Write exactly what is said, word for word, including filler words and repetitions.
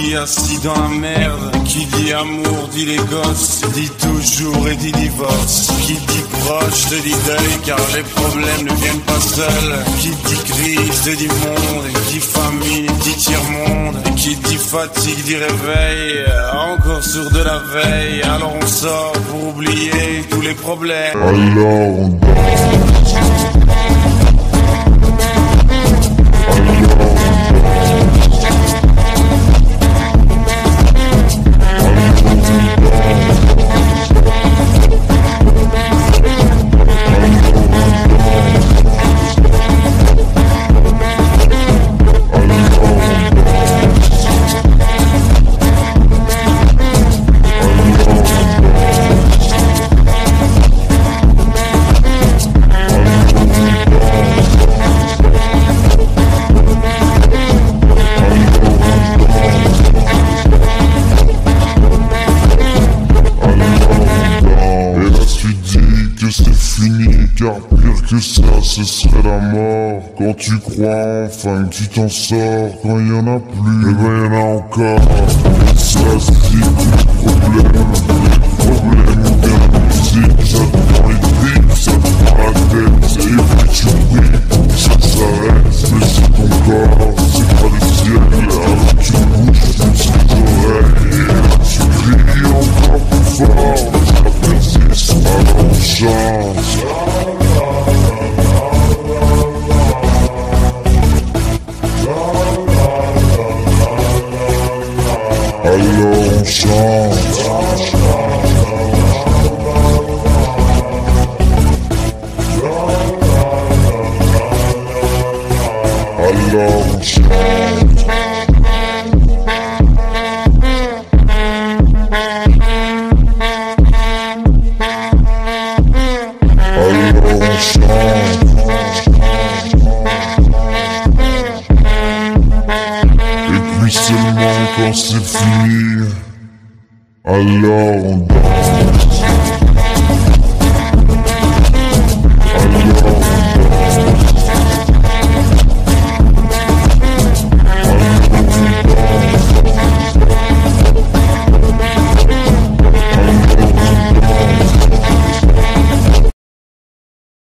dit assis dans la merde. Qui dit amour dit les gosses, dit toujours et dit divorce. Qui dit proche te dit deuil car les problèmes ne viennent pas seuls. Qui dit crise te dit monde, et qui famille dit tiers-monde. Et qui dit fatigue dit réveil, encore sourd de la veille. Alors on sort pour oublier tous les problèmes. Alors on danse. Car pire que ça, ce serait la mort. Quand tu crois enfin que tu t'en sors, quand il y en a plus, eh ben y en a encore. Et ça c'est tous les problèmes, les problèmes ou bien la musique. Ça te prend les tripes, ça te prend la tête, ça y est que tu pries pour que ça s'arrête. Mais c'est ton corps, c'est pas le ciel. Alors tu bouges plus les oreilles, et là tu cries encore plus fort. Mais ça persiste, alors on chante. Alors on chante. Alors on chante. Alors on chante. Et puis seulement quand c'est fini, alors on danse.